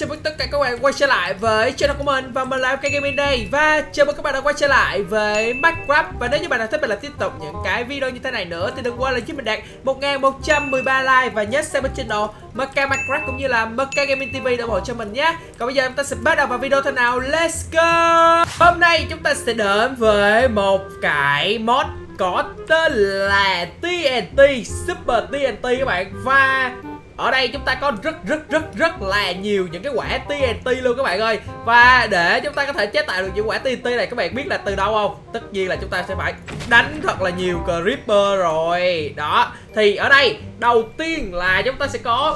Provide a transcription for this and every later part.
chào mừng tất cả các bạn quay trở lại với channel của mình và mình là MK Gaming đây. Và chào mừng các bạn đã quay trở lại với Minecraft. Và nếu như bạn nào thích mình làm tiếp tục những cái video như thế này nữa thì đừng quên là giúp mình đạt 1113 like và nhớ subscribe channel MK Minecraft cũng như là MK Gaming TV để ủng hộ cho mình nhé. Còn bây giờ chúng ta sẽ bắt đầu vào video thế nào. Let's go. Hôm nay chúng ta sẽ đến với một cái mod có tên là TNT Super TNT các bạn. Và ở đây chúng ta có rất là nhiều những cái quả TNT luôn các bạn ơi. Và để chúng ta có thể chế tạo được những quả TNT này, các bạn biết là từ đâu không? Tất nhiên là chúng ta sẽ phải đánh thật là nhiều Creeper rồi. Đó, thì ở đây đầu tiên là chúng ta sẽ có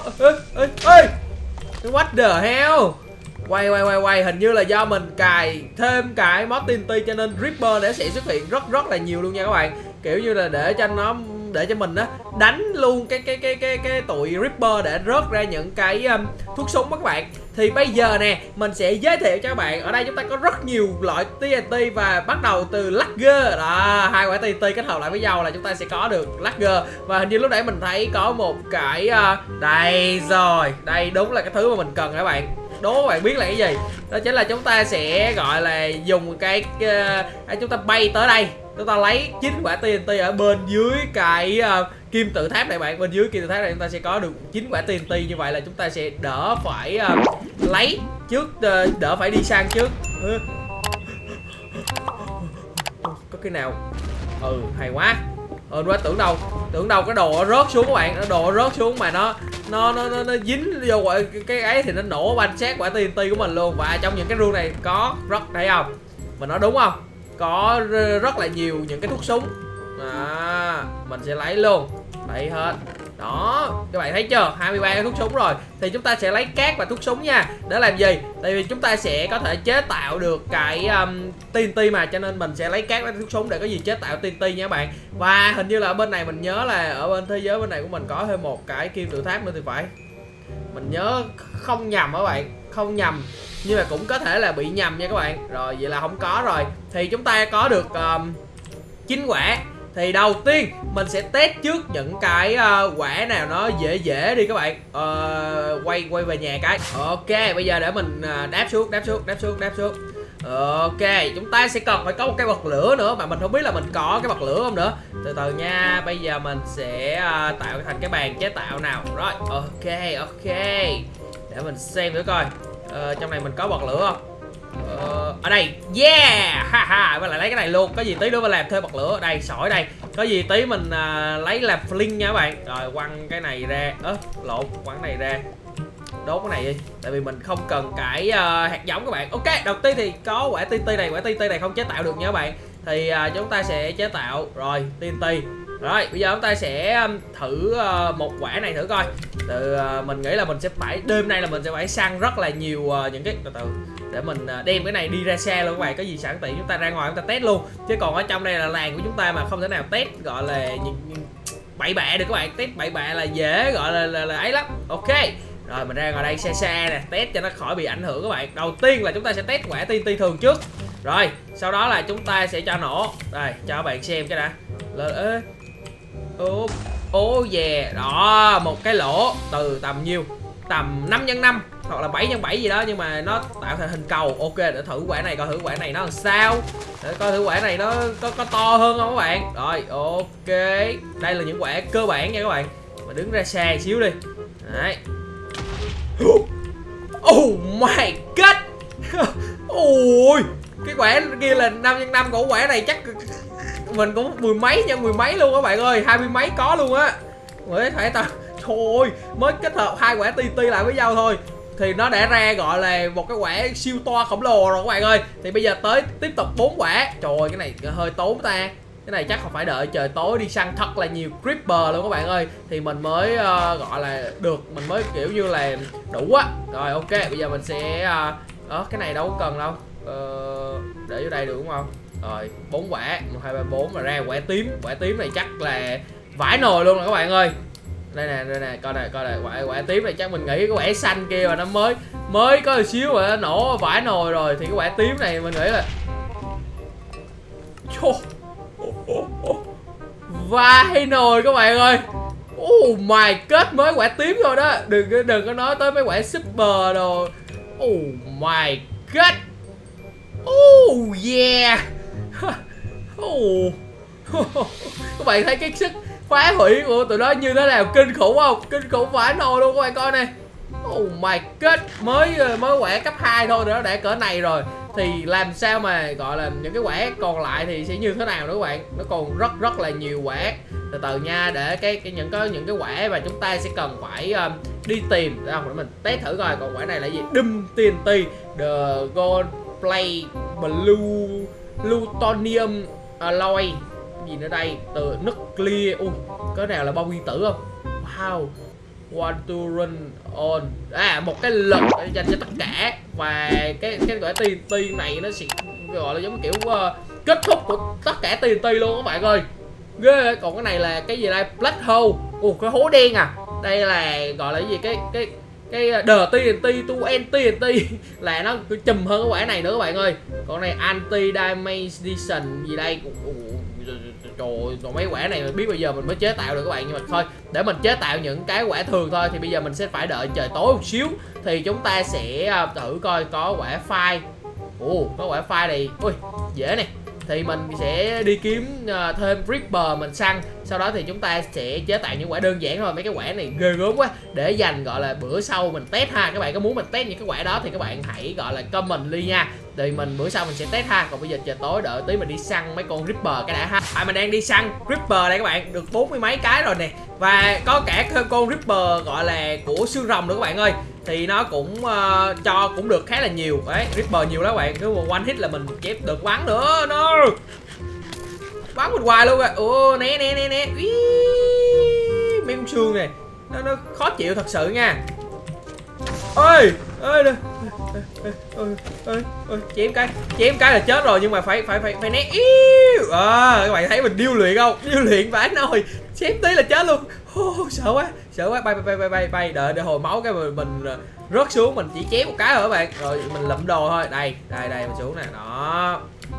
what the hell. Quay, hình như là do mình cài thêm cái mod TNT cho nên Creeper để sẽ xuất hiện rất là nhiều luôn nha các bạn. Kiểu như là để cho mình á đánh luôn cái tụi Creeper để rớt ra những cái thuốc súng đó các bạn. Thì bây giờ nè, mình sẽ giới thiệu cho các bạn. Ở đây chúng ta có rất nhiều loại TNT và bắt đầu từ Lagger. Đó, hai quả TNT kết hợp lại với nhau là chúng ta sẽ có được Lagger. Và hình như lúc nãy mình thấy có một cái đây rồi. Đây đúng là cái thứ mà mình cần các bạn. Đố các bạn biết là cái gì? Đó chính là chúng ta sẽ gọi là dùng chúng ta bay tới đây. Chúng ta lấy 9 quả TNT ở bên dưới cái kim tự tháp này bạn. Bên dưới kim tự tháp này chúng ta sẽ có được 9 quả TNT. Như vậy là chúng ta sẽ đỡ phải lấy trước, đỡ phải đi săn trước. Có cái nào? Hay quá. Quá tưởng đâu cái đồ nó rớt xuống các bạn. Đồ nó rớt xuống mà nó dính vô cái ấy thì nó nổ banh xác quả TNT của mình luôn. Và trong những cái room này có thấy không? Mình nói đúng không? Có rất là nhiều những cái thuốc súng. Mình sẽ lấy luôn. Lấy hết. Đó, các bạn thấy chưa? 23 cái thuốc súng rồi. Thì chúng ta sẽ lấy cát và thuốc súng nha. Để làm gì? Tại vì chúng ta sẽ có thể chế tạo được cái TNT mà. Cho nên mình sẽ lấy cát và thuốc súng để có gì chế tạo TNT nha các bạn. Và hình như là ở bên này mình nhớ là ở bên thế giới bên này của mình có thêm một cái kim tự tháp nữa thì phải. Mình nhớ không nhầm các bạn. Không nhầm, nhưng mà cũng có thể là bị nhầm nha các bạn. Rồi vậy là không có rồi. Thì chúng ta có được 9 quả. Thì đầu tiên mình sẽ test trước những cái quả nào nó dễ đi các bạn. Quay về nhà cái. Ok, bây giờ để mình đáp xuống. Ok, chúng ta sẽ cần phải có một cái bật lửa nữa. Mà mình không biết là mình có cái bật lửa không nữa. Từ từ nha, bây giờ mình sẽ tạo thành cái bàn chế tạo nào. Rồi, ok. Để mình xem thử coi trong này mình có bật lửa không. Ở đây, yeah, haha, với lại lấy cái này luôn. Có gì tí nữa mình làm thêm bật lửa. Đây, sỏi đây. Có gì tí mình lấy làm flint nha các bạn. Rồi, quăng cái này ra. Quăng cái này ra. Đốt cái này đi. Tại vì mình không cần cái hạt giống các bạn. Ok, đầu tiên thì có quả TNT này. Quả TNT này không chế tạo được nha các bạn. Thì chúng ta sẽ chế tạo. Rồi, TNT. Rồi, bây giờ chúng ta sẽ thử một quả này thử coi. Mình nghĩ là mình sẽ phải, đêm nay là mình sẽ phải săn rất là nhiều những cái, từ để mình đem cái này đi ra xa luôn các bạn. Có gì sẵn tiện chúng ta ra ngoài chúng ta test luôn. Chứ còn ở trong đây là làng của chúng ta mà không thể nào test gọi là bậy bạ được các bạn. Test bậy bạ là dễ gọi là ấy lắm. Ok. Rồi mình ra ngoài đây xa nè, test cho nó khỏi bị ảnh hưởng các bạn. Đầu tiên là chúng ta sẽ test quả TNT thường trước. Rồi, sau đó là chúng ta sẽ cho nổ. Đây, cho các bạn xem cái đã. Lên yeah. Đó, một cái lỗ từ tầm nhiêu? Tầm 5x5 hoặc là 7x7 gì đó, nhưng mà nó tạo thành hình cầu. Ok, để thử quả này coi thử quả này nó làm sao. Để coi thử quả này nó có to hơn không các bạn. Rồi, ok. Đây là những quả cơ bản nha các bạn. Mình đứng ra xa xíu đi. Đấy. Oh my god. Ôi, cái quả kia là 5x5, của quả này chắc mình cũng mười mấy luôn các bạn ơi, 20 mấy có luôn á. Mới phải trời ơi, mới kết hợp hai quả TNT lại với nhau thôi thì nó đã ra gọi là một cái quả siêu to khổng lồ rồi các bạn ơi. Thì bây giờ tới tiếp tục 4 quả. Trời ơi, cái này hơi tốn ta. Cái này chắc không phải đợi trời tối đi săn thật là nhiều Creeper luôn các bạn ơi thì mình mới gọi là được, mình mới kiểu như là đủ á. Rồi ok, bây giờ mình sẽ cái này đâu có cần đâu. Để vô đây được đúng không? Rồi, 4 quả, 1 2 3 4 mà ra quả tím này chắc là vãi nồi luôn rồi các bạn ơi. Đây nè, coi này, quả tím này chắc mình nghĩ cái quả xanh kia mà nó mới có một xíu mà nó nổ vãi nồi rồi thì cái quả tím này mình nghĩ là vãi nồi các bạn ơi. Oh my god, mới quả tím thôi đó. Đừng có nói tới mấy quả super đồ Oh my god. Oh yeah. Oh. Các bạn thấy cái sức phá hủy của tụi nó như thế nào kinh khủng không? Kinh khủng vãi nồi luôn các bạn coi này. Oh my god, mới quẻ cấp 2 thôi nó đã cỡ này rồi. Thì làm sao mà gọi là những cái quẻ còn lại thì sẽ như thế nào nữa các bạn? Nó còn rất là nhiều quẻ. Từ từ nha, để những cái quẻ mà chúng ta sẽ cần phải đi tìm để mình test thử coi. Còn quẻ này là gì? Doom TNT, The Gold Play Blue Plutonium Alloy, gì nữa đây, từ nuclear. Ui, cái nào là bom nguyên tử không? Wow. Want to run on, một cái lực dành cho tất cả. Và cái gọi TNT này nó sẽ gọi là giống kiểu kết thúc của tất cả TNT luôn các bạn ơi, ghê. Còn cái này là cái gì đây? Black hole. Cái hố đen à. Đây là gọi là cái gì, cái the TNT to end TNT là nó chùm hơn cái quả này nữa các bạn ơi. Còn này anti dimension gì đây? Trời ơi, mấy quả này biết bây giờ mình mới chế tạo được các bạn. Nhưng mà thôi, để mình chế tạo những cái quả thường thôi thì bây giờ mình sẽ phải đợi trời tối một xíu. Thì chúng ta sẽ thử coi có quả phai. Có quả phai này. Ui, dễ nè. Thì mình sẽ đi kiếm thêm Ripper mình săn. Sau đó thì chúng ta sẽ chế tạo những quả đơn giản thôi. Mấy cái quả này ghê gớm quá, để dành gọi là bữa sau mình test ha. Các bạn có muốn mình test những cái quả đó thì các bạn hãy gọi là comment đi nha, thì mình bữa sau mình sẽ test ha. Còn bây giờ trời tối, đợi tí mình đi săn mấy con Ripper cái đã ha. Mình đang đi săn Ripper đây các bạn, được 40 mấy cái rồi nè. Và có cả con Ripper gọi là của xương rồng nữa các bạn ơi. Thì nó cũng cho cũng được khá là nhiều. Đấy, Ripper nhiều đó các bạn. Cứ một one hit là mình chép được bắn nữa. No, bắn mình hoài luôn rồi. Né. Mấy con xương này nó khó chịu thật sự nha. Ơi chém cái là chết rồi, nhưng mà phải né. Các bạn thấy mình điêu luyện không? Điêu luyện vãi nồi, chém tí là chết luôn. Sợ quá. Bay đợi hồi máu cái mình rớt xuống, mình chỉ chém một cái rồi các bạn, rồi mình lụm đồ thôi. Đây mình xuống nè, đó,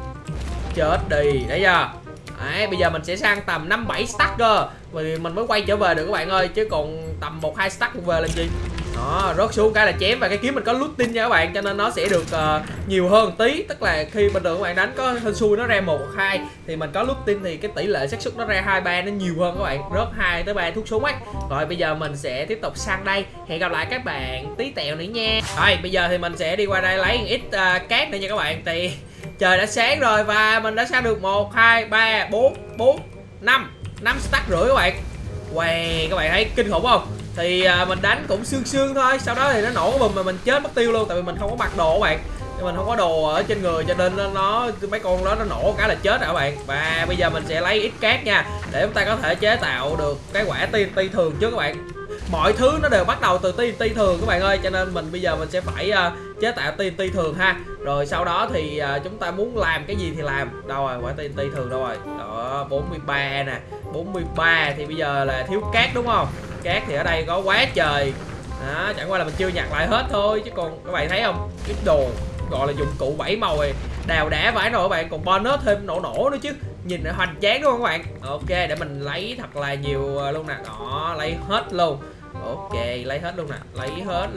chết đi, thấy chưa? Đấy, bây giờ mình sẽ sang tầm 5-7 stack cơ mình mới quay trở về được các bạn ơi, chứ còn tầm 1-2 stack cũng về làm gì. Đó, rớt xuống cái là chém. Và cái kiếm mình có looting nha các bạn, cho nên nó sẽ được nhiều hơn tí. Tức là khi bình thường các bạn đánh có hên xui nó ra 1-2 thì mình có looting thì cái tỷ lệ xác suất nó ra 2-3 nó nhiều hơn các bạn, rớt 2-3 thuốc súng ấy. Rồi bây giờ mình sẽ tiếp tục săn đây. Hẹn gặp lại các bạn tí tẹo nữa nha. Rồi bây giờ thì mình sẽ đi qua đây lấy một ít cát nữa nha các bạn. Thì trời đã sáng rồi và mình đã săn được 1, 2, 3, 4, 5 stack rưỡi các bạn. Wow, các bạn thấy kinh khủng không? Thì mình đánh cũng sương thôi, sau đó thì nó nổ bùm mà mình chết mất tiêu luôn. Tại vì mình không có mặc đồ các bạn, mình không có đồ ở trên người, cho nên mấy con đó nó nổ cái là chết rồi các bạn. Và bây giờ mình sẽ lấy ít cát nha, để chúng ta có thể chế tạo được cái quả TNT thường trước các bạn. Mọi thứ nó đều bắt đầu từ TNT thường các bạn ơi, cho nên bây giờ mình sẽ phải chế tạo TNT thường ha. Rồi sau đó thì chúng ta muốn làm cái gì thì làm. Đâu rồi, quả TNT thường đâu rồi? Đó, 43 nè, 43 thì bây giờ là thiếu cát đúng không? Cát thì ở đây có quá trời. Đó, chẳng qua là mình chưa nhặt lại hết thôi, chứ còn các bạn thấy không, cái đồ gọi là dụng cụ 7 màu này đào đá vãi rồi các bạn, còn bonus thêm nổ nữa chứ, nhìn nó hoành tráng đúng không các bạn? Ok, để mình lấy thật là nhiều luôn nè. Đó, lấy hết luôn. Ok, lấy hết luôn nè, lấy hết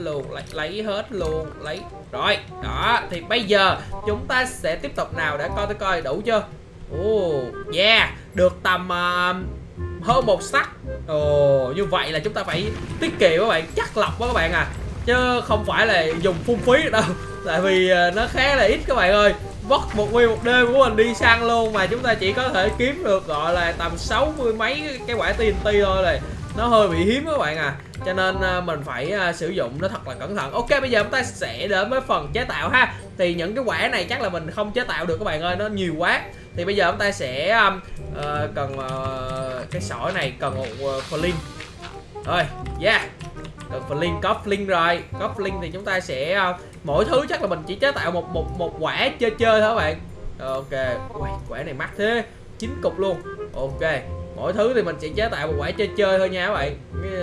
luôn, lấy rồi. Đó, thì bây giờ chúng ta sẽ tiếp tục nào để coi đủ chưa. Yeah, được tầm hơn 1 stack. Như vậy là chúng ta phải tiết kiệm các bạn, chắc lọc quá các bạn à, chứ không phải là dùng phung phí đâu. Tại vì nó khá là ít các bạn ơi. Vất một nguyên một đêm của mình đi săn luôn mà chúng ta chỉ có thể kiếm được gọi là tầm 60 mấy cái quả TNT thôi, này nó hơi bị hiếm các bạn à, cho nên mình phải sử dụng nó thật là cẩn thận. Ok, bây giờ chúng ta sẽ đến với phần chế tạo ha. Thì những cái quả này chắc là mình không chế tạo được các bạn ơi, nó nhiều quá. Thì bây giờ chúng ta sẽ cần cái sỏi này, cần một flint. Rồi, yeah, cần flint, có flint rồi. Có flint thì chúng ta sẽ mỗi thứ chắc là mình chỉ chế tạo một quả chơi thôi các bạn. Ok, quả này mắc thế, 9 cục luôn. Ok, mỗi thứ thì mình sẽ chế tạo một quả chơi thôi nha các bạn.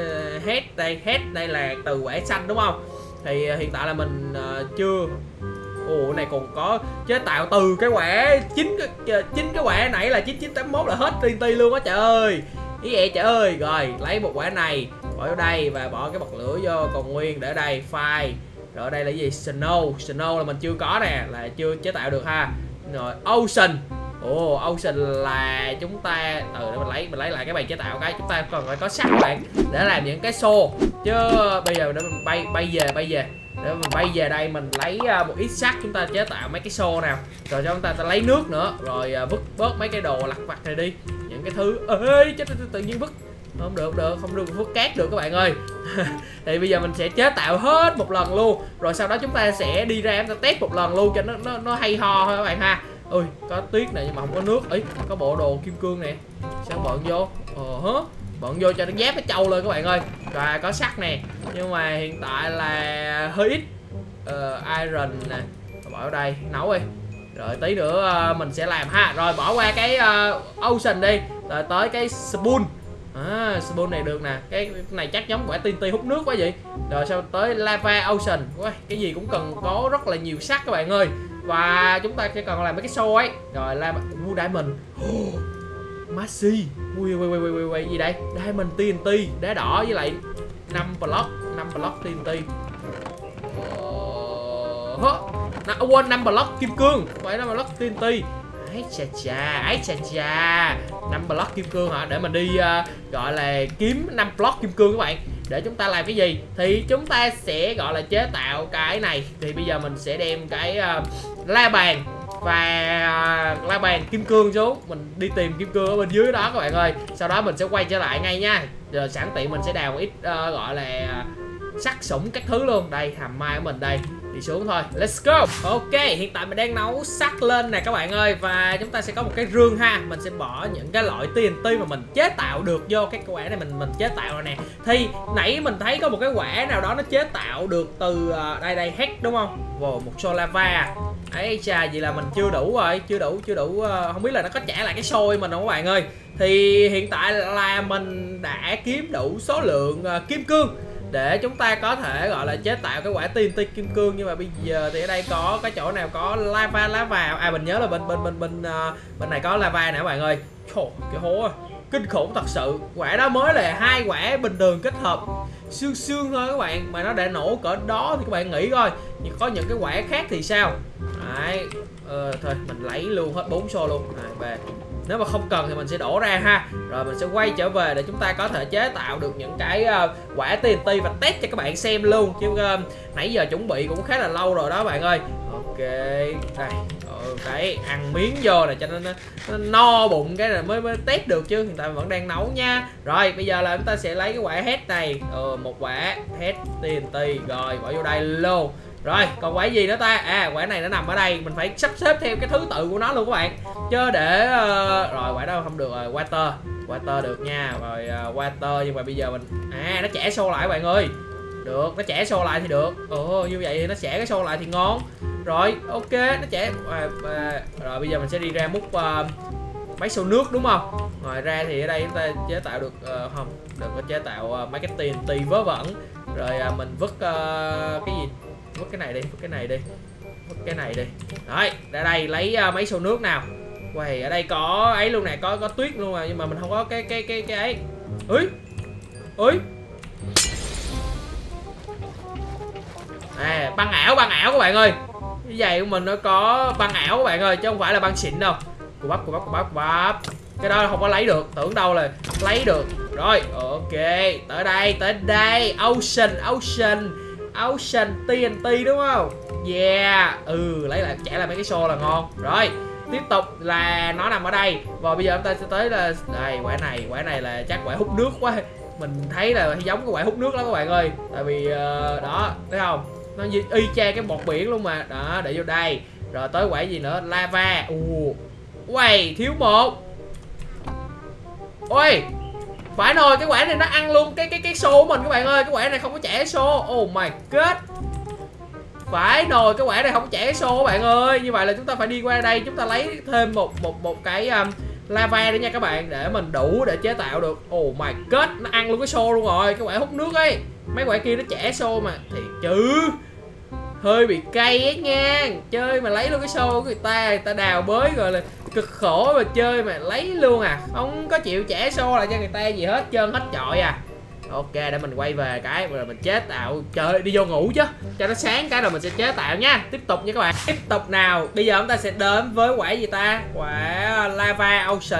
Head đây là từ quả xanh đúng không? Thì hiện tại là mình chưa. Này còn có chế tạo từ cái quả 9 cái quả nãy là 9981 là hết TNT luôn á, trời ơi. Ý vậy trời ơi. Rồi lấy một quả này bỏ vào đây và bỏ cái bật lửa vô còn nguyên để đây file. Rồi ở đây là gì? Snow là mình chưa có nè, là chưa chế tạo được ha. Rồi Ocean. Ocean là chúng ta để mình lấy lại cái bàn chế tạo cái chúng ta cần phải có sắt các bạn để làm những cái xô. Chứ bây giờ để mình bay về để mình bay về đây mình lấy một ít sắt chúng ta chế tạo mấy cái xô nào. Rồi cho chúng ta lấy nước nữa, rồi vứt bớt mấy cái đồ lặt vặt này đi. Những cái thứ ơi chết, tự nhiên vứt không được vứt cát được các bạn ơi. Thì bây giờ mình sẽ chế tạo hết một lần luôn, rồi sau đó chúng ta sẽ đi ra chúng ta test một lần luôn cho nó hay ho thôi các bạn ha. Ui có tuyết này nhưng mà không có nước. Ấy có bộ đồ kim cương nè, sao bận vô? Bận vô cho nó dép nó trâu lên các bạn ơi. Rồi có sắt nè, nhưng mà hiện tại là hơi ít. Iron nè, bỏ ở đây nấu đi. Rồi tí nữa mình sẽ làm ha. Rồi bỏ qua cái Ocean đi, rồi tới cái Spoon. Spoon này được nè, cái này chắc giống quả TNT hút nước quá vậy. Rồi sau tới Lava Ocean. Ui, cái gì cũng cần có rất là nhiều sắt các bạn ơi. Và chúng ta sẽ cần làm mấy cái xô ấy. Rồi Lava Diamond. Maxi. Ui gì đây? Diamond TNT, đá đỏ với lại 5 block TNT. Quên 5 block kim cương, phải 5 block TNT. Ái chà 5 block kim cương hả? Để mình đi gọi là kiếm 5 block kim cương các bạn. Để chúng ta làm cái gì? Thì chúng ta sẽ gọi là chế tạo cái này. Thì bây giờ mình sẽ đem cái la bàn và la bàn kim cương xuống. Mình đi tìm kim cương ở bên dưới đó các bạn ơi. Sau đó mình sẽ quay trở lại ngay nha. Giờ sẵn tiện mình sẽ đào một ít gọi là sắt sủng các thứ luôn. Đây hàm mai của mình đây. Đi xuống thôi, let's go. Ok, hiện tại mình đang nấu sắt lên nè các bạn ơi. Và chúng ta sẽ có một cái rương ha. Mình sẽ bỏ những cái loại TNT mà mình chế tạo được vô cái quả này mình chế tạo rồi nè. Thì nãy mình thấy có một cái quả nào đó nó chế tạo được từ đây hết đúng không? Một xô lava. Ấy chà, vậy là mình chưa đủ rồi, chưa đủ không biết là nó có trả lại cái xôi mình không các bạn ơi. Thì hiện tại là mình đã kiếm đủ số lượng kim cương để chúng ta có thể gọi là chế tạo cái quả TNT kim cương. Nhưng mà bây giờ thì ở đây có cái chỗ nào có lava mình nhớ là bên này có lava nè các bạn ơi. Trời, cái hố kinh khủng thật sự. Quả đó mới là 2 quả bình thường kết hợp xương thôi các bạn, mà nó đã nổ cỡ đó thì các bạn nghĩ coi nhưng có những cái quả khác thì sao. Đấy, thôi mình lấy luôn hết 4 xô luôn. Về nếu mà không cần thì mình sẽ đổ ra ha. Rồi mình sẽ quay trở về để chúng ta có thể chế tạo được những cái quả TNT và test cho các bạn xem luôn. Chứ nãy giờ chuẩn bị cũng khá là lâu rồi đó bạn ơi. Ok, đây. Đấy, ăn miếng vô này cho nó no bụng cái này mới test được, chứ hiện tại vẫn đang nấu nha. Rồi bây giờ là chúng ta sẽ lấy cái quả head này, một quả head TNT rồi bỏ vô đây luôn. Rồi còn quả gì nữa ta? Quả này nó nằm ở đây, mình phải sắp xếp theo cái thứ tự của nó luôn các bạn. Chứ để rồi quả đó không được rồi. Water được nha. Rồi water, nhưng mà bây giờ mình nó trẻ xô lại các bạn ơi. Được, nó trẻ xô lại thì được. Như vậy thì nó trẻ cái xô lại thì ngon. Rồi ok, nó trẻ rồi bây giờ mình sẽ đi ra múc mấy xô nước đúng không? Ngoài ra thì ở đây chúng ta chế tạo được không, đừng có chế tạo mấy cái TNT vớ vẩn. Rồi mình vứt cái gì, vứt cái này đi. Rồi ra đây lấy mấy xô nước nào. Quầy ở đây có ấy luôn nè, có tuyết luôn mà, nhưng mà mình không có cái ấy. Ui băng ảo các bạn ơi. Cái giày của mình nó có băng ảo các bạn ơi, chứ không phải là băng xịn đâu. Cù bắp. Cái đó không có lấy được, tưởng đâu là lấy được. Rồi ok, tới đây. Ocean TNT đúng không? Yeah. Lấy lại trả lại mấy cái xô là ngon. Rồi tiếp tục là nó nằm ở đây. Và bây giờ chúng ta sẽ tới là đây, quả này là chắc quả hút nước quá. Mình thấy là giống cái quả hút nước lắm các bạn ơi. Tại vì đó, thấy không? Nó y chang cái bọt biển luôn mà. Đó, để vô đây. Rồi tới quả gì nữa? Lava. Uầy, thiếu một. Ôi, phải rồi, cái quả này nó ăn luôn cái xô của mình các bạn ơi. Cái quả này không có chẻ xô. Oh my god. Phải rồi, cái quả này không có chẻ xô các bạn ơi. Như vậy là chúng ta phải đi qua đây, chúng ta lấy thêm một cái lava nữa nha các bạn, để mình đủ để chế tạo được. Oh my god, nó ăn luôn cái xô luôn rồi. Cái quả hút nước ấy. Mấy quả kia nó chẻ xô mà. Thiệt chứ, hơi bị cay ấy nha. Chơi mà lấy luôn cái xô của người ta đào bới rồi là cực khổ mà chơi mà lấy luôn à. Không có chịu chẻ xô lại cho người ta gì hết trơn hết chọi à. Ok, để mình quay về cái rồi mình chế tạo. Trời ơi, đi vô ngủ chứ cho nó sáng cái rồi mình sẽ chế tạo nha. Tiếp tục nha các bạn. Tiếp tục nào. Bây giờ chúng ta sẽ đến với quả gì ta? Quả lava ocean.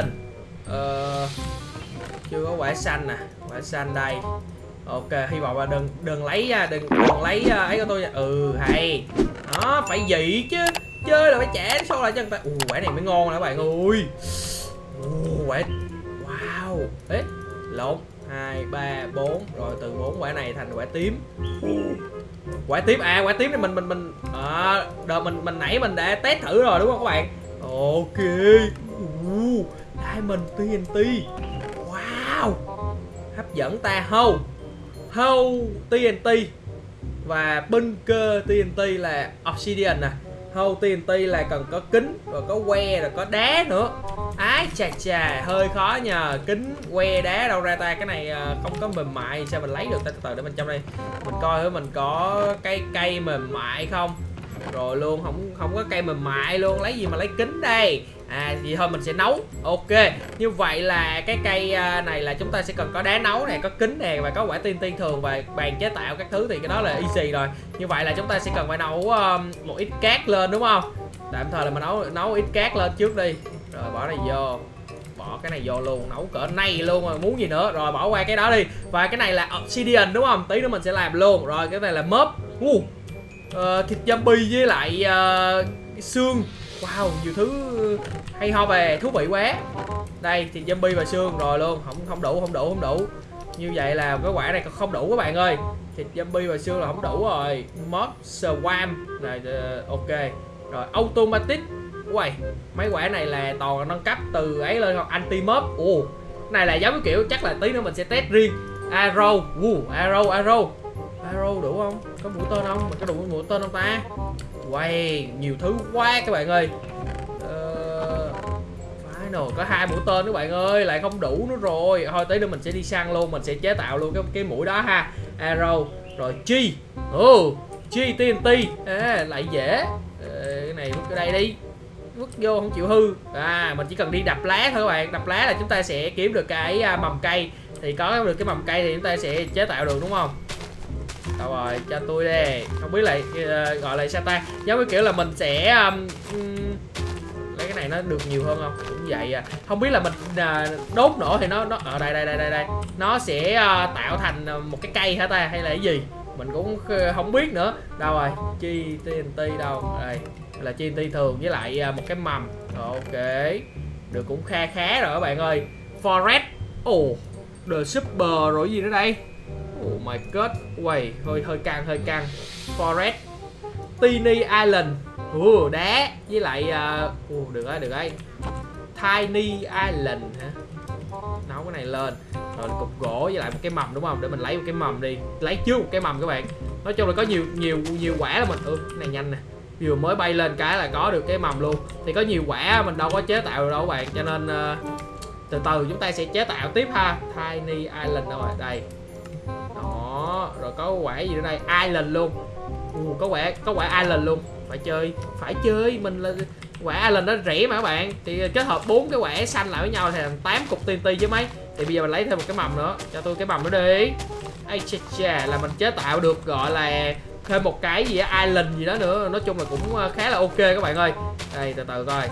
Chưa có quả xanh nè. Quả xanh đây. Ok, hy vọng là đừng lấy đừng lấy ấy của tôi nha. Hay. Đó, phải dị chứ. Chơi là phải trả sau lại cho người ta. Quả này mới ngon nè các bạn ơi. Quả. Wow. Ê, lộn. 2, 3, 4. Rồi từ 4 quả này thành quả tím. Quả tím quả tím này mình đợt mình nãy mình đã test thử rồi đúng không các bạn? Ok. Diamond TNT. Wow. Hấp dẫn ta. Hole TNT và bunker TNT là obsidian nè. Hole TNT là cần có kính, rồi có que, rồi có đá nữa. Ái chà hơi khó nhờ. Kính, que, đá đâu ra ta? Cái này không có mềm mại sao mình lấy được ta? Từ từ để mình trong đây mình coi thử mình có cái cây mềm mại không. Rồi luôn không có cây mềm mại luôn. Lấy gì mà lấy kính đây? Thì thôi mình sẽ nấu. Ok, như vậy là cái cây này là chúng ta sẽ cần có đá nấu này, có kính nè, và có quả TNT thường và bàn chế tạo các thứ, thì cái đó là easy rồi. Như vậy là chúng ta sẽ cần phải nấu một ít cát lên đúng không? Tạm thời là mình nấu ít cát lên trước đi. Rồi bỏ này vô. Bỏ cái này vô luôn, nấu cỡ này luôn rồi, muốn gì nữa. Rồi bỏ qua cái đó đi. Và cái này là obsidian đúng không? Tí nữa mình sẽ làm luôn. Rồi cái này là mob. Thịt zombie với lại xương. Wow, nhiều thứ hay ho về, thú vị quá. Đây, thịt zombie và xương rồi luôn. Không đủ. Như vậy là cái quả này không đủ các bạn ơi. Thịt zombie và xương là không đủ rồi. Mob swarm này, ok. Rồi automatic. Uầy, mấy quả này là toàn nâng cấp từ ấy lên, hoặc anti mob. Cái này là giống như kiểu chắc là tí nữa mình sẽ test riêng. Arrow. Arrow đủ không? Có mũi tên không? Mình có đủ mũi tên không ta? Wow, nhiều thứ quá các bạn ơi. Final có 2 mũi tên các bạn ơi, lại không đủ nữa rồi. Thôi tí nữa mình sẽ đi săn luôn, mình sẽ chế tạo luôn cái mũi đó ha. Arrow, rồi chi. Chi TNT. Lại dễ. Cái này vứt ở đây đi. Vứt vô không chịu hư. Mình chỉ cần đi đập lá thôi các bạn. Đập lá là chúng ta sẽ kiếm được cái mầm cây. Thì có được cái mầm cây thì chúng ta sẽ chế tạo được đúng không? Đâu rồi, cho tôi đi. Không biết là gọi là sao ta. Giống như kiểu là mình sẽ lấy cái này nó được nhiều hơn không? Cũng vậy Không biết là mình đốt nổ thì nó ở đây. Nó sẽ tạo thành một cái cây hả ta? Hay là cái gì? Mình cũng không biết nữa. Đâu rồi, chi TNT đâu? Đây, là chi TNT thường với lại một cái mầm. Ok. Được cũng khá rồi các bạn ơi. Forest. The Super rồi gì nữa đây? Oh my god. Uầy, hơi căng. Forest. Tiny Island. Đá với lại được đấy. Tiny Island hả? Nấu cái này lên. Rồi cục gỗ với lại một cái mầm đúng không? Để mình lấy một cái mầm đi. Lấy trước một cái mầm các bạn. Nói chung là có nhiều quả là mình cái này nhanh nè. Vừa mới bay lên cái là có được cái mầm luôn. Thì có nhiều quả mình đâu có chế tạo được đâu các bạn. Cho nên từ từ chúng ta sẽ chế tạo tiếp ha. Tiny Island đâu rồi? Đây. Đó, rồi có quả gì nữa đây? Island luôn. Có quả Island luôn. Phải chơi, mình là quả Island nó rẻ mà các bạn. Thì kết hợp 4 cái quả xanh lại với nhau thì thành 8 cục TNT chứ mấy. Thì bây giờ mình lấy thêm một cái mầm nữa. Cho tôi cái mầm nữa đi. Ây chà, là mình chế tạo được gọi là thêm một cái gì á, Island gì đó nữa. Nói chung là cũng khá là ok các bạn ơi. Đây, từ từ coi.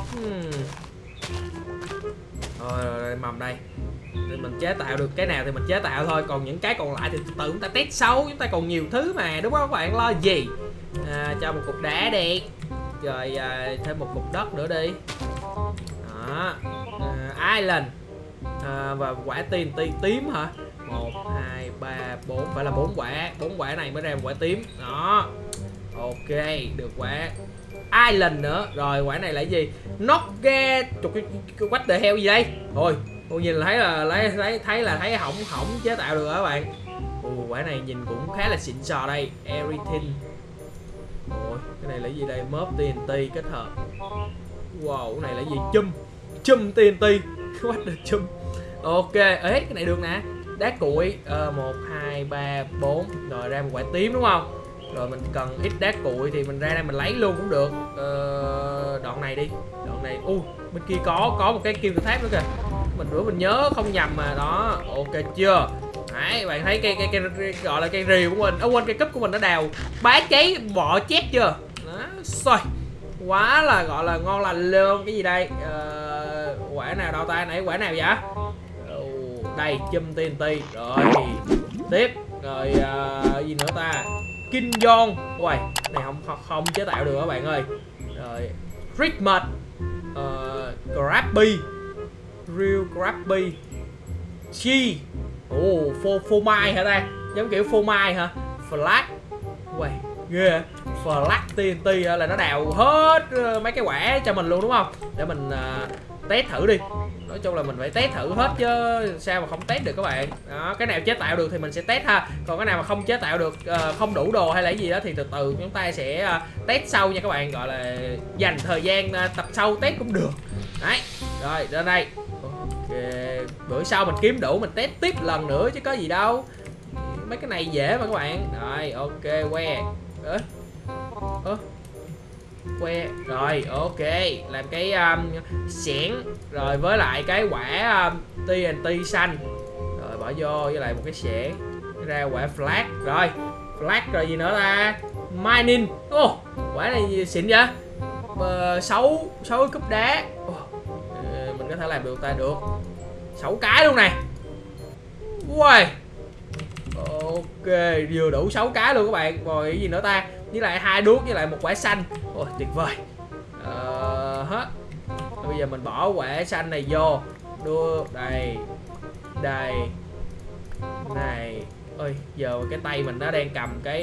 Rồi, mầm đây. Thì mình chế tạo được cái nào thì mình chế tạo thôi. Còn những cái còn lại thì tự chúng ta test sau. Chúng ta còn nhiều thứ mà, đúng không các bạn? Lo gì. Cho một cục đá đi. Rồi thêm một cục đất nữa đi. Đó. Island. Và quả TNT tím hả? 1, 2, 3, 4. Phải là 4 quả. 4 quả này mới ra một quả tím. Đó. Ok, được quả Island nữa. Rồi quả này là cái gì? Nogge. What the hell gì đây? Thôi, tôi nhìn là thấy hỏng chế tạo được rồi các bạn. Quả này nhìn cũng khá là xịn sò đây. Everything. Cái này là gì đây? Mob TNT kết hợp. Wow, cái này là gì? Chum TNT. What the chum? Ok, cái này được nè. Đá cuội. 1, 2, 3, 4. Rồi ra một quả tím đúng không? Rồi mình cần ít đá cuội thì mình ra đây mình lấy luôn cũng được. Đoạn này đi. Đoạn này. Bên kia có một cái kim tự tháp nữa kìa. Mình nhớ không nhầm mà. Đó, ok chưa? Đấy, bạn thấy cái gọi là cây rìu của mình, quên cây cúp của mình nó đào bá cháy bọ chét chưa. Đó, rồi. Quá là gọi là ngon lành luôn. Cái gì đây? Quả nào đâu ta? Nãy quả nào vậy? Đây, chum TNT. Rồi, tiếp. Rồi gì nữa ta? Kinh Giòn. Uầy, này không chế tạo được các bạn ơi. Rồi, Richmond. Grabby. Real Grabby. Chi. Phô mai hả ta? Giống kiểu phô mai hả? Flag. Uầy, ghê. Flag TNT là nó đào hết mấy cái quả cho mình luôn đúng không? Để mình test thử đi. Nói chung là mình phải test thử hết chứ sao mà không test được các bạn. Đó, cái nào chế tạo được thì mình sẽ test ha. Còn cái nào mà không chế tạo được, không đủ đồ hay là cái gì đó thì từ từ chúng ta sẽ test sau nha các bạn. Gọi là dành thời gian tập sau test cũng được. Đấy, rồi lên đây. Ok, bữa sau mình kiếm đủ mình test tiếp lần nữa chứ có gì đâu. Mấy cái này dễ mà các bạn. Rồi, ok, que. Que. Rồi, ok. Làm cái xẻng. Rồi với lại cái quả TNT xanh. Rồi bỏ vô với lại một cái xẻng. Ra quả flag. Rồi, flag rồi gì nữa ta? Mining. Quả này xịn vậy? 6 cúp đá. Mình có thể làm được ta được 6 cái luôn nè. Wow. Ok, vừa đủ 6 cái luôn các bạn. Rồi cái gì nữa ta? Với lại 2 đuốc với lại một quả xanh. Ôi tuyệt vời. Hết. Bây giờ mình bỏ quả xanh này vô. Đưa đây. Đây. Này. Ôi, giờ cái tay mình nó đang cầm cái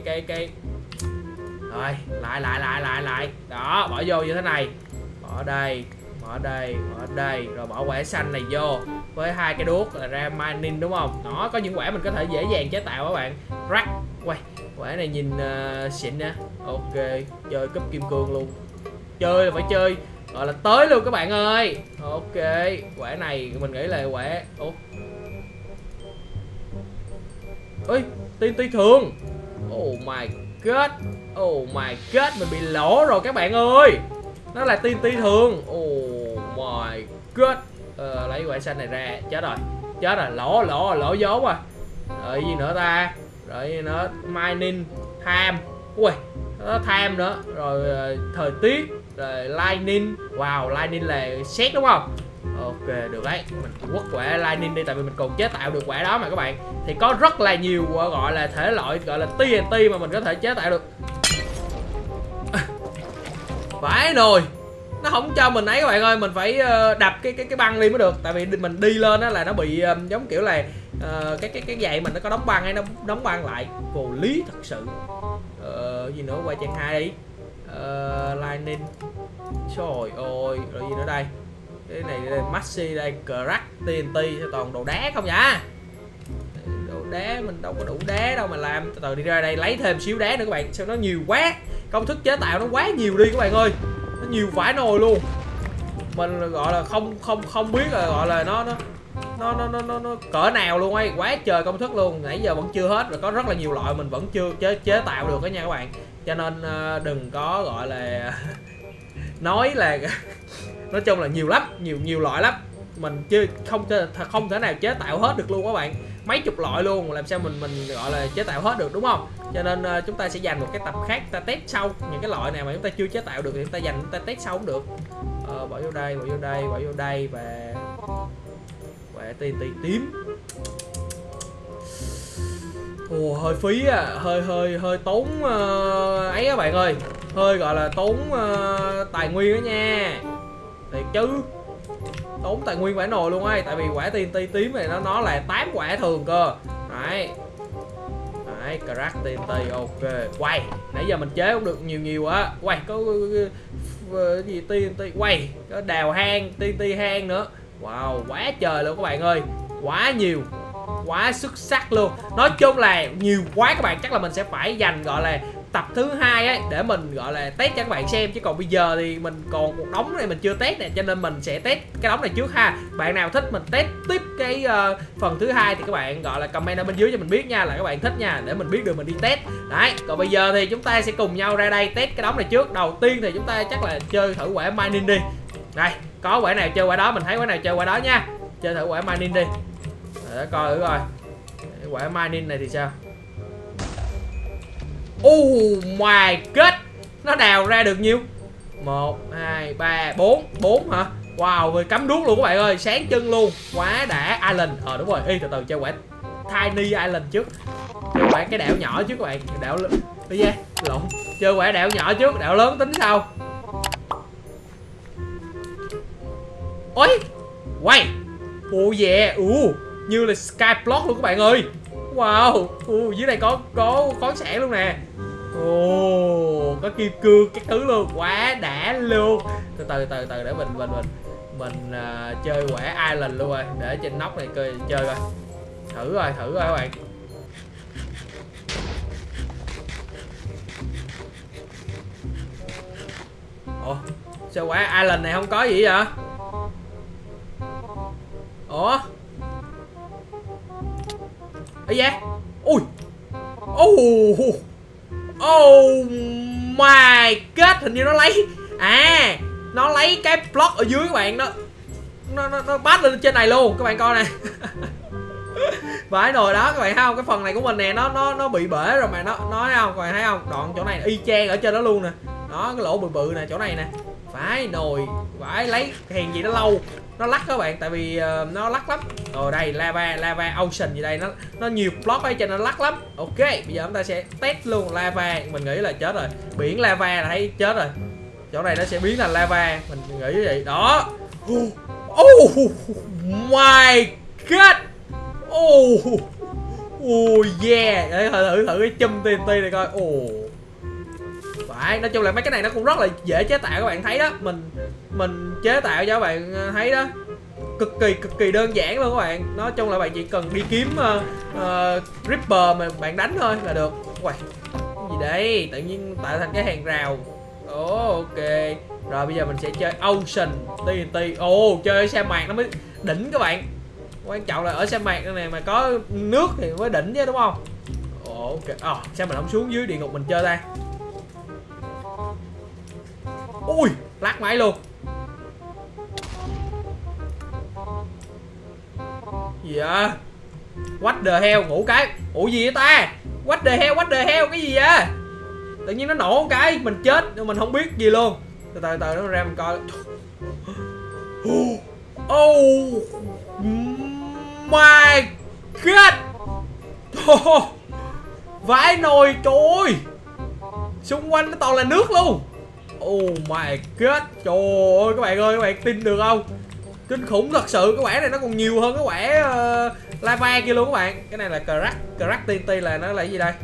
rồi, lại. Đó, bỏ vô như thế này. Bỏ đây, rồi bỏ quả xanh này vô với 2 cái đuốc là ra mining đúng không? Đó, có những quả mình có thể dễ dàng chế tạo các bạn. Rắc. Quay, quả này nhìn xịn nha. Ok, chơi cúp kim cương luôn. Chơi là phải chơi gọi là tới luôn các bạn ơi. Ok, quả này mình nghĩ là quả ơi, TNT thường. Oh my god, mình bị lỗ rồi các bạn ơi. Nó là TNT thường. Oh my god. Lấy quả xanh này ra. Chết rồi, lỗ vốn à. Rồi gì nữa ta? Rồi gì nữa? Mining, time. Ui, nó time nữa. Rồi thời tiết. Rồi lightning. Wow, lightning là xét đúng không? Ok, được đấy. Mình quất quả lightning đi, tại vì mình còn chế tạo được quả đó mà các bạn. Thì có rất là nhiều gọi là thể loại gọi là TNT mà mình có thể chế tạo được. Phải rồi. Nó không cho mình ấy các bạn ơi, mình phải đập cái băng đi mới được. Tại vì mình đi lên đó là nó bị giống kiểu là cái giày mình nó có đóng băng hay nó đóng băng lại. Vô lý thật sự. Gì nữa, qua trang 2 đi. Lightning. Trời ơi, rồi gì nữa đây? Cái này đây, Maxi đây, Crack TNT toàn đồ đá không nhá. Đồ đá mình đâu có đủ đá đâu mà làm. Từ từ đi ra đây lấy thêm xíu đá nữa các bạn. Sao nó nhiều quá. Công thức chế tạo nó quá nhiều đi các bạn ơi. Nó nhiều vãi nồi luôn. Mình gọi là không biết là gọi là nó cỡ nào luôn ấy, quá trời công thức luôn. Nãy giờ vẫn chưa hết, và có rất là nhiều loại mình vẫn chưa chế tạo được đó nha các bạn. Cho nên đừng có gọi là nói là nói chung là nhiều lắm, nhiều loại lắm. Mình chưa không thể nào chế tạo hết được luôn các bạn. Mấy chục loại luôn, làm sao mình gọi là chế tạo hết được đúng không? Cho nên chúng ta sẽ dành một cái tập khác ta test sau. Những cái loại nào mà chúng ta chưa chế tạo được thì chúng ta dành chúng ta test sau cũng được. Bỏ vô đây và quả TNT tím. Hơi phí à, hơi tốn ấy các bạn ơi. Hơi gọi là tốn tài nguyên đó nha. Thiệt chứ. Tốn tài nguyên quả nồi luôn ấy, tại vì quả TNT tím này nó là 8 quả thường cơ. Đấy. Đấy, Crack TNT ok. Quay, nãy giờ mình chế cũng được nhiều á. Quay, có gì TNT quay, có đào hang, TNT hang nữa. Wow, quá trời luôn các bạn ơi. Quá nhiều. Quá xuất sắc luôn. Nói chung là nhiều quá các bạn, chắc là mình sẽ phải dành gọi là tập thứ 2 ấy để mình gọi là test cho các bạn xem, chứ còn bây giờ thì mình còn một đống này mình chưa test nè, cho nên mình sẽ test cái đống này trước ha. Bạn nào thích mình test tiếp cái phần thứ 2 thì các bạn gọi là comment ở bên dưới cho mình biết nha, là các bạn thích nha, để mình biết được mình đi test. Đấy, còn bây giờ thì chúng ta sẽ cùng nhau ra đây test cái đống này trước. Đầu tiên thì chúng ta chắc là chơi thử quả mining đi. Đây, có quả nào chơi quả đó, mình thấy quả nào chơi quả đó nha. Chơi thử quả mining đi. Để coi thử coi. Cái quả mining này thì sao? Oh my god, nó đào ra được nhiêu? 1, 2, 3, 4. 4 hả? Wow, vừa cắm đuốc luôn các bạn ơi, sáng chân luôn. Quá đã. Island. Đúng rồi. Từ từ chơi quả Tiny Island trước. Chơi quả cái đảo nhỏ trước các bạn. Đảo đi ra. Lộn. Chơi quả đảo nhỏ trước, đảo lớn tính sau. Ôi. Quay. Yeah. Như là Skyblock luôn các bạn ơi. Wow. Dưới đây có khoáng sản luôn nè. Có kim cương các thứ luôn, quá đã luôn. Từ từ để mình chơi quả Island luôn rồi, để trên nóc này chơi coi. Thử rồi các bạn. Sao quả Island này không có gì vậy? Ấy da. Ui. Oh my god, hình như nó lấy nó lấy cái block ở dưới các bạn, nó bắt lên trên này luôn các bạn coi nè. Vãi nồi đó các bạn thấy không, cái phần này của mình nè nó bị bể rồi mà nó thấy không, các bạn thấy không, đoạn chỗ này y chang ở trên đó luôn nè. Đó, cái lỗ bự này, chỗ này nè. Vãi nồi, vãi lấy hèn gì nó lâu. Nó lắc các bạn, tại vì nó lắc lắm. Rồi đây, lava ocean gì đây, nó nhiều block ở trên, nó lắc lắm. Ok, bây giờ chúng ta sẽ test luôn lava. Mình nghĩ là chết rồi, biển lava là thấy chết rồi. Chỗ này nó sẽ biến thành lava, mình nghĩ vậy đó. Oh my god. Yeah, để thử cái chum TNT này coi. Phải, nói chung là mấy cái này nó cũng rất là dễ chế tạo các bạn thấy đó. Mình chế tạo cho các bạn thấy đó, cực kỳ đơn giản luôn các bạn. Nói chung là bạn chỉ cần đi kiếm Ripper mà bạn đánh thôi là được. Uầy, cái gì đây, tự nhiên tạo thành cái hàng rào. Ok, rồi bây giờ mình sẽ chơi Ocean TNT. Chơi ở sa mạc nó mới đỉnh các bạn. Quan trọng là ở sa mạc này mà có nước thì mới đỉnh chứ đúng không? Ok, sao mình không xuống dưới địa ngục mình chơi ta? Ui, lắc máy luôn. Gì vậy? What the hell, ngủ cái. Gì vậy ta? What the hell, cái gì vậy? Tự nhiên nó nổ một cái, mình chết, mình không biết gì luôn. Từ từ nó ra mình coi. Oh my god. Vãi nồi, trời ơi. Xung quanh nó toàn là nước luôn. Oh my god, trời ơi các bạn ơi, các bạn tin được không? Kinh khủng thật sự, cái quả này nó còn nhiều hơn cái quả lava kia luôn các bạn. Cái này là crack TNT, là nó là cái gì đây?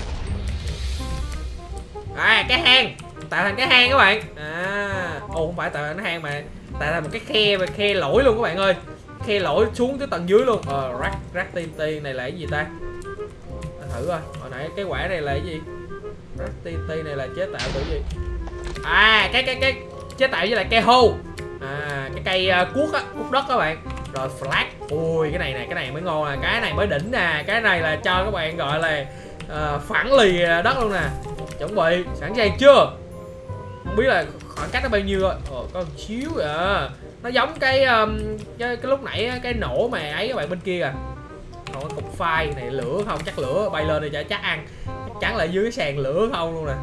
Cái hang, tạo thành cái hang các bạn. Không phải tạo thành cái hang mà tạo thành một cái khe lỗi luôn các bạn ơi. Khe lỗi xuống tới tầng dưới luôn. Crack TNT này là cái gì ta? Thử coi, hồi nãy cái quả này là cái gì? Crack TNT này là chế tạo từ gì? Cái chế tạo với lại cây hô. Cái cây cuốc đất các bạn. Rồi flag. Ui, cái này mới ngon nè, cái này mới đỉnh nè. Cái này là cho các bạn gọi là phẳng lì đất luôn nè. Chuẩn bị, sẵn sàng chưa? Không biết là khoảng cách nó bao nhiêu rồi. Có một xíu à. Nó giống cái lúc nãy cái nổ mà ấy các bạn bên kia kìa. Còn cái cục phai này lửa không, chắc lửa bay lên thì chắc ăn. Chắc chắn là dưới cái sàn lửa không luôn nè.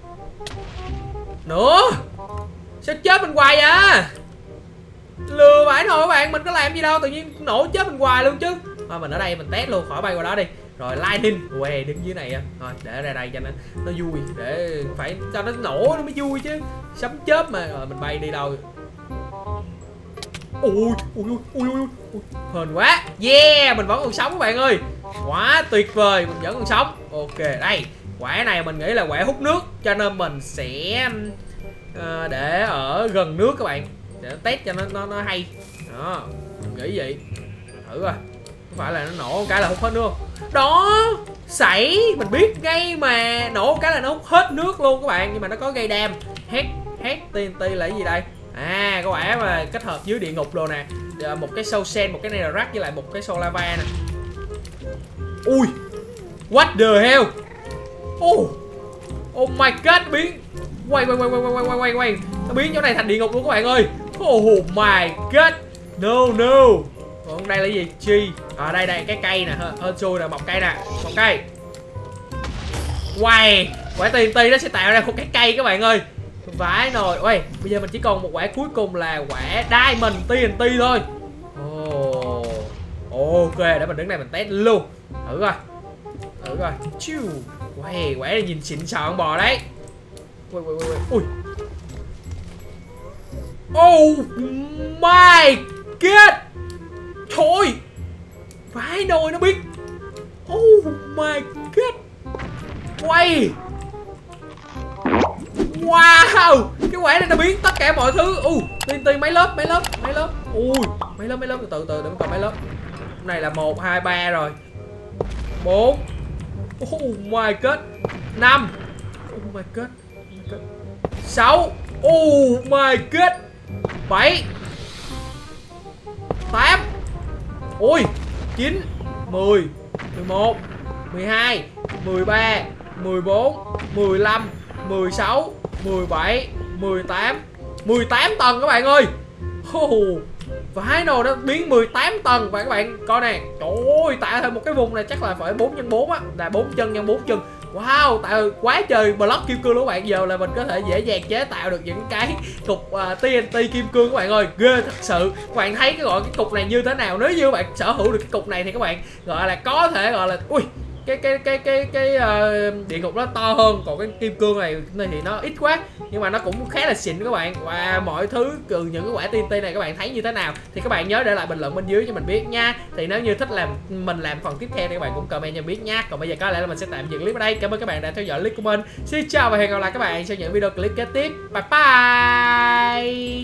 Nữa. Sao chết mình hoài vậy? Lừa vãi thôi các bạn, mình có làm gì đâu, tự nhiên nổ chết mình hoài luôn chứ. Thôi mình ở đây mình test luôn, khỏi bay qua đó đi. Rồi lightning, đứng dưới này. Thôi để ra đây cho nó vui, để phải cho nó nổ nó mới vui chứ. Sấm chớp mà. Rồi mình bay đi đâu. Ui, hên quá. Yeah, mình vẫn còn sống các bạn ơi. Quá tuyệt vời, mình vẫn còn sống. Ok, đây. Quả này mình nghĩ là quả hút nước, cho nên mình sẽ để ở gần nước các bạn, để test cho nó hay. Đó, mình nghĩ vậy. Thử coi. Không phải là nó nổ một cái là hút hết nước không? Đó, sảy, mình biết ngay mà. Nổ một cái là nó hút hết nước luôn các bạn. Nhưng mà nó có gây đam. Head TNT là cái gì đây? Cái quả mà kết hợp dưới địa ngục đồ nè. Một cái soul sand, một cái netherrack với lại một cái soul lava nè. Ui, what the hell. Oh my god, biến. Quay. Nó biến chỗ này thành địa ngục luôn các bạn ơi. Oh my god. No. Còn đây là gì? Đây cái cây nè, hên xui nè, một cây nè, một cây. Quay, quả TNT nó sẽ tạo ra một cái cây các bạn ơi. Vãi nồi. Ôi, bây giờ mình chỉ còn một quả cuối cùng là quả Diamond TNT thôi. Ok, để mình đứng đây mình test luôn. Thử coi. Chiu. Quay, quả này nhìn xịn sò con bò đấy. Ui. Oh my god. Thôi. Vãi nồi nó biết. Oh my god. Quay. Wow, cái quả này nó biến tất cả mọi thứ. TNT mấy lớp. Ui, mấy lớp từ từ để mình còn mấy lớp. Cái này là 1 2 3 rồi. 4. Oh my god. 5. Oh my god. 6. Oh my god. 7. 8. Ui, 9, 10, 11, 12, 13, 14, 15, 16, 17, 18. 18 tầng các bạn ơi. Vãi nồi nó biến 18 tầng. Và các bạn coi nè. Trời ơi, tạo thêm một cái vùng này chắc là phải 4x4 á. Là 4 chân nhân 4 chân. Wow, tạo quá trời block kim cương luôn các bạn. Giờ là mình có thể dễ dàng chế tạo được những cái cục TNT kim cương các bạn ơi. Ghê thật sự. Các bạn thấy cái cục này như thế nào? Nếu như các bạn sở hữu được cái cục này thì các bạn gọi là có thể gọi là ui, cái địa ngục nó to hơn, còn cái kim cương này thì nó ít quá, nhưng mà nó cũng khá là xịn các bạn. Và mọi thứ từ những cái quả TNT này các bạn thấy như thế nào thì các bạn nhớ để lại bình luận bên dưới cho mình biết nha. Thì nếu như thích mình làm phần tiếp theo thì các bạn cũng comment cho mình biết nha. Còn bây giờ có lẽ là mình sẽ tạm dừng clip ở đây. Cảm ơn các bạn đã theo dõi clip của mình. Xin chào và hẹn gặp lại các bạn trong những video clip kế tiếp. Bye bye.